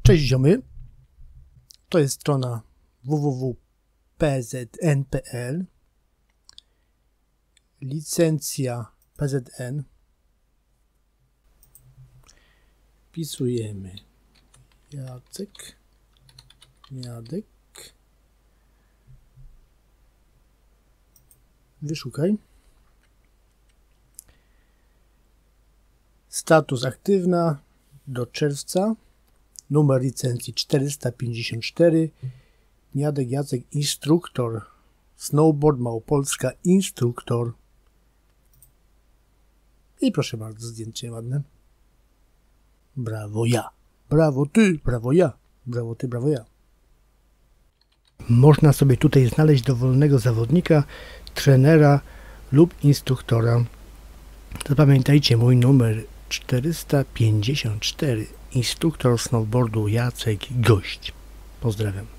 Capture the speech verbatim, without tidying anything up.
Cześć ziomy, to jest strona w w w kropka p z n kropka p l, licencja P Z N, wpisujemy Jacek, Jadek, wyszukaj, status aktywna do czerwca, numer licencji czterysta pięćdziesiąt cztery, Jadek, Jacek, instruktor, snowboard Małopolska, instruktor. I proszę bardzo, zdjęcie ładne. Brawo ja, brawo ty, brawo ja, brawo ty, brawo ja. Można sobie tutaj znaleźć dowolnego zawodnika, trenera lub instruktora. Zapamiętajcie mój numer czterysta pięćdziesiąt cztery, instruktor snowboardu Jacek, gość. Pozdrawiam.